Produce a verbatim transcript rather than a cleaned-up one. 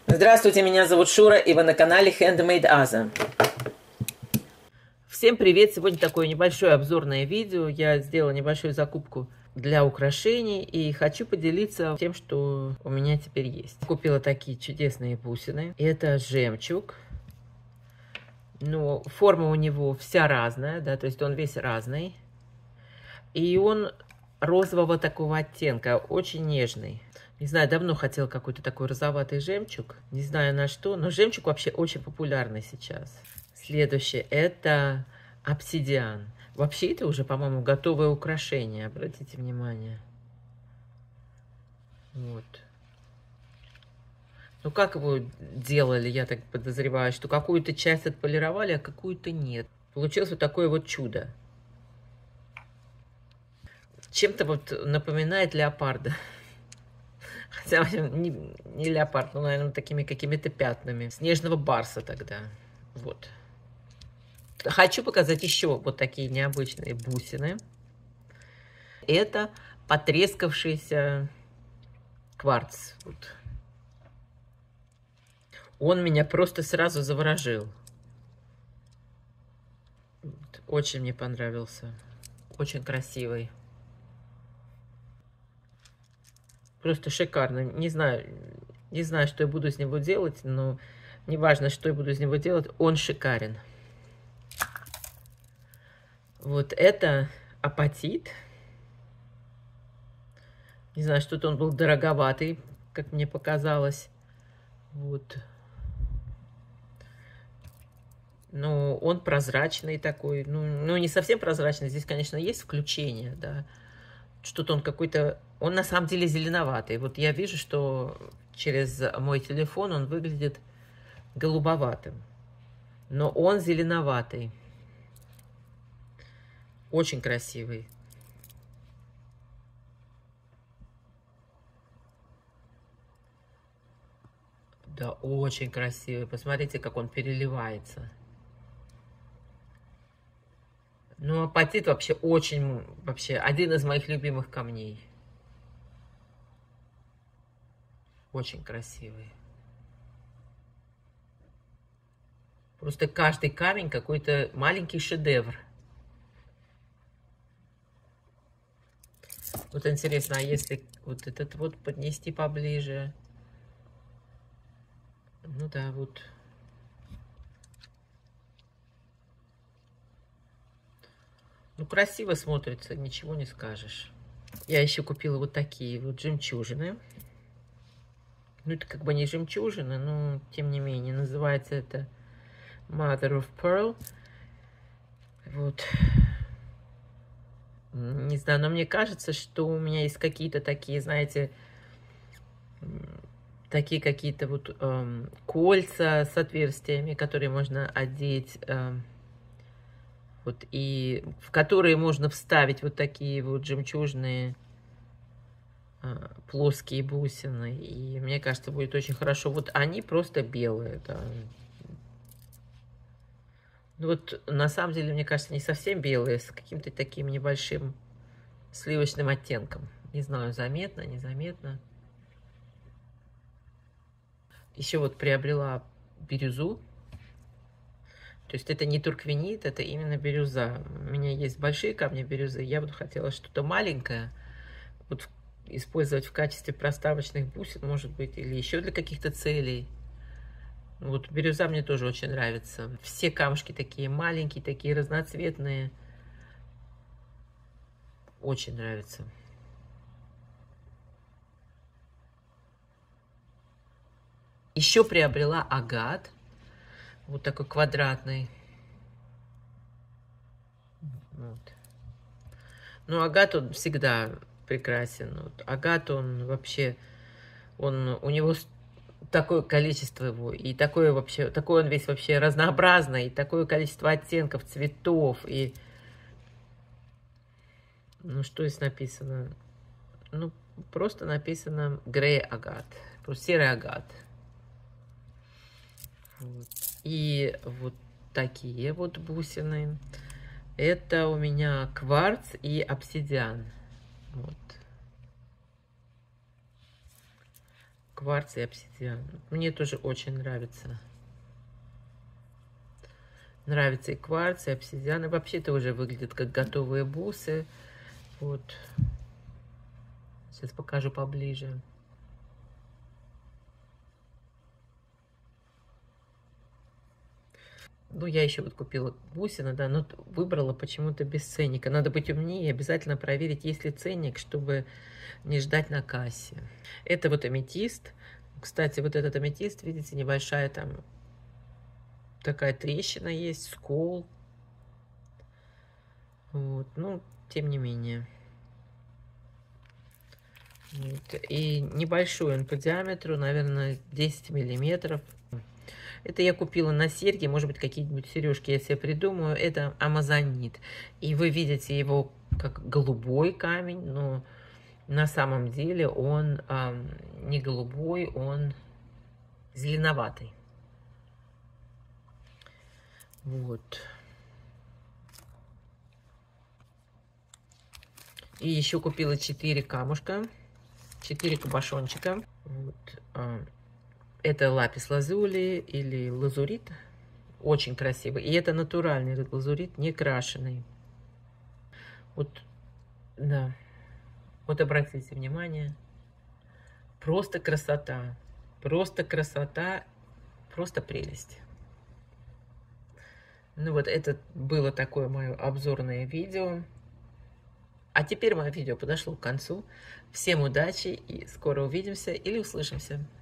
Здравствуйте, меня зовут Шура, и вы на канале Handmade Aza. Всем привет! Сегодня такое небольшое обзорное видео. Я сделала небольшую закупку для украшений и хочу поделиться тем, что у меня теперь есть. Купила такие чудесные бусины. Это жемчуг. Но форма у него вся разная, да, то есть он весь разный. И он розового такого оттенка, очень нежный. Не знаю, давно хотела какой-то такой розоватый жемчуг. Не знаю на что, но жемчуг вообще очень популярный сейчас. Следующее это обсидиан. Вообще это уже, по-моему, готовое украшение. Обратите внимание. Вот. Ну, как его делали, я так подозреваю, что какую-то часть отполировали, а какую-то нет. Получилось вот такое вот чудо. Чем-то вот напоминает леопарда. Хотя не, не леопард, но, наверное, такими какими-то пятнами. Снежного барса тогда. Вот. Хочу показать еще вот такие необычные бусины. Это потрескавшийся кварц. Вот. Он меня просто сразу заворожил. Вот. Очень мне понравился. Очень красивый. Просто шикарно. Не знаю, не знаю, что я буду из него делать, но неважно, что я буду из него делать, он шикарен. Вот это апатит. Не знаю, что-то он был дороговатый, как мне показалось. Вот. Но он прозрачный такой. Ну, ну, не совсем прозрачный. Здесь, конечно, есть включение, да. Что-то он какой-то... Он на самом деле зеленоватый. Вот я вижу, что через мой телефон он выглядит голубоватым. Но он зеленоватый. Очень красивый. Да, очень красивый. Посмотрите, как он переливается. Ну, апатит вообще очень... Вообще один из моих любимых камней. Очень красивый. Просто каждый камень какой-то маленький шедевр. Вот интересно, а если вот этот вот поднести поближе? Ну да, вот. Ну, красиво смотрится, ничего не скажешь. Я еще купила вот такие вот жемчужины. Ну, это как бы не жемчужина, но тем не менее. Называется это Mother of Pearl. Вот. Не знаю, но мне кажется, что у меня есть какие-то такие, знаете, такие какие-то вот эм, кольца с отверстиями, которые можно одеть, эм, вот, и в которые можно вставить вот такие вот жемчужные э, плоские бусины. И мне кажется, будет очень хорошо. Вот они просто белые, да. Вот на самом деле, мне кажется, не совсем белые, с каким-то таким небольшим сливочным оттенком. Не знаю, заметно, незаметно. Еще вот приобрела бирюзу. То есть это не турквенит, это именно бирюза. У меня есть большие камни бирюзы. Я вот хотела что-то маленькое вот использовать в качестве проставочных бусин, может быть, или еще для каких-то целей. Вот бирюза мне тоже очень нравится. Все камушки такие маленькие, такие разноцветные. Очень нравится. Еще приобрела агат. Вот такой квадратный. Вот. Ну, агат он всегда прекрасен. Вот. Агат он вообще... Он, у него... Такое количество его, и такое вообще, такой он весь вообще разнообразный, и такое количество оттенков, цветов, и... Ну, что здесь написано? Ну, просто написано грей агат, просто серый агат. Вот. И вот такие вот бусины. Это у меня кварц и обсидиан. Вот. кварц и обсидиан. Мне тоже очень нравится. Нравится и кварц, и обсидиан. И вообще-то уже выглядят как готовые бусы. Вот. Сейчас покажу поближе. Ну, я еще вот купила бусины, да, но выбрала почему-то без ценника. Надо быть умнее и обязательно проверить, есть ли ценник, чтобы не ждать на кассе. Это вот аметист. Кстати, вот этот аметист, видите, небольшая там такая трещина есть, скол. Вот, ну, тем не менее. Вот. И небольшой он по диаметру, наверное, десять миллиметров. Это я купила на серьги, может быть, какие-нибудь сережки я себе придумаю. Это амазонит. И вы видите его как голубой камень, но на самом деле он э, не голубой, он зеленоватый. Вот. И еще купила четыре камушка, четыре кабошончика. Вот. Это лапис лазули или лазурит. Очень красивый. И это натуральный лазурит, не крашеный. Вот, да. Вот обратите внимание. Просто красота. Просто красота. Просто прелесть. Ну вот, это было такое мое обзорное видео. А теперь мое видео подошло к концу. Всем удачи и скоро увидимся или услышимся.